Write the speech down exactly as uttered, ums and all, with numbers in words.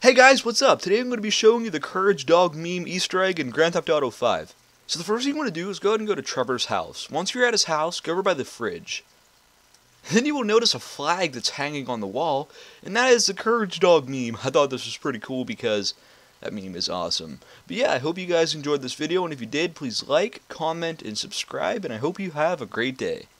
Hey guys, what's up? Today I'm going to be showing you the Courage Dog meme Easter egg in Grand Theft Auto five. So the first thing you want to do is go ahead and go to Trevor's house. Once you're at his house, go over by the fridge. Then you will notice a flag that's hanging on the wall, and that is the Courage Dog meme. I thought this was pretty cool because that meme is awesome. But yeah, I hope you guys enjoyed this video, and if you did, please like, comment, and subscribe, and I hope you have a great day.